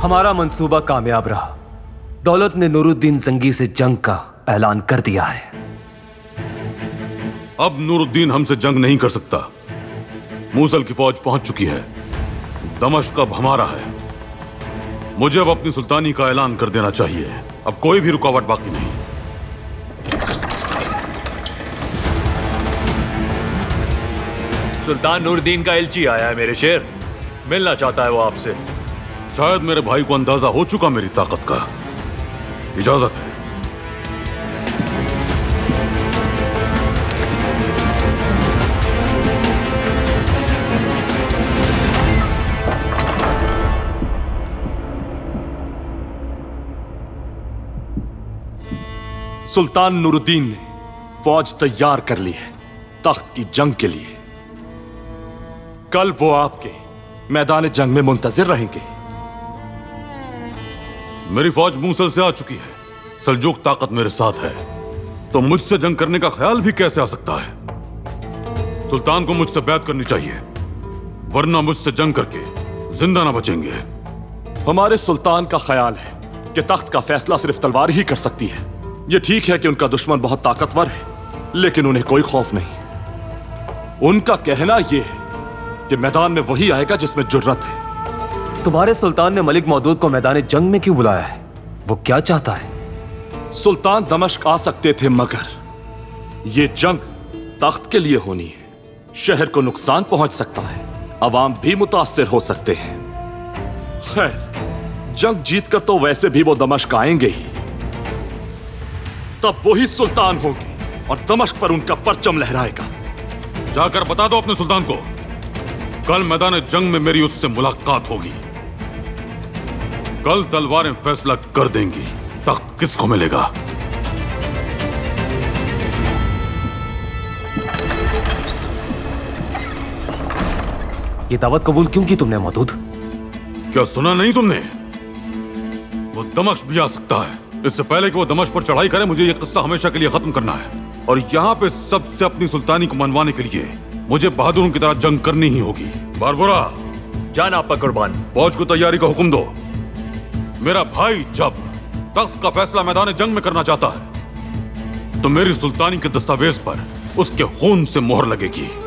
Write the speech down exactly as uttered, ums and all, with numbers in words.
हमारा मंसूबा कामयाब रहा। दौलत ने नूरुद्दीन जंगी से जंग का ऐलान कर दिया है। अब नूरुद्दीन हमसे जंग नहीं कर सकता। मूसल की फौज पहुंच चुकी है। दमश्क अब हमारा है। मुझे अब अपनी सुल्तानी का ऐलान कर देना चाहिए। अब कोई भी रुकावट बाकी नहीं। सुल्तान नूरुद्दीन का एलची आया है मेरे शेर। मिलना चाहता है वो आपसे। शायद मेरे भाई को अंदाजा हो चुका मेरी ताकत का। इजाजत है। सुल्तान नूरुद्दीन ने फौज तैयार कर ली है तख्त की जंग के लिए। कल वो आपके मैदान जंग में मुंतजिर रहेंगे। मेरी फौज मूसल से आ चुकी है। सल्जूक ताकत मेरे साथ है, तो मुझसे जंग करने का ख्याल भी कैसे आ सकता है। सुल्तान को मुझसे बैत करनी चाहिए, वरना मुझसे जंग करके जिंदा ना बचेंगे। हमारे सुल्तान का ख्याल है कि तख्त का फैसला सिर्फ तलवार ही कर सकती है। यह ठीक है कि उनका दुश्मन बहुत ताकतवर है, लेकिन उन्हें कोई खौफ नहीं। उनका कहना यह है कि मैदान में वही आएगा जिसमें जुर्रत है। तुम्हारे सुल्तान ने मलिक मौदूद को मैदान जंग में क्यों बुलाया है? वो क्या चाहता है? सुल्तान दमश्क आ सकते थे, मगर यह जंग तख्त के लिए होनी है। शहर को नुकसान पहुंच सकता है, अवाम भी मुतासिर हो सकते हैं। खैर, जंग जीतकर तो वैसे भी वो दमश्क आएंगे ही। तब वही सुल्तान होंगे और दमश्क पर उनका परचम लहराएगा। जाकर बता दो अपने सुल्तान को, कल मैदान जंग में मेरी उससे मुलाकात होगी। कल तलवारें फैसला कर देंगी तख्त किसको मिलेगा। ये दावत कबूल क्यों की तुमने मौदूद? क्या सुना नहीं तुमने? वो दमश्क भी आ सकता है। इससे पहले कि वो दमश्क पर चढ़ाई करे, मुझे ये किस्सा हमेशा के लिए खत्म करना है। और यहाँ पे सबसे अपनी सुल्तानी को मनवाने के लिए मुझे बहादुरों की तरह जंग करनी ही होगी। बारबुरा, जान आप पर कुर्बान। फौज को तैयारी का हुक्म दो। मेरा भाई जब तख्त का फैसला मैदान जंग में करना चाहता है, तो मेरी सुल्तानी के दस्तावेज पर उसके खून से मोहर लगेगी।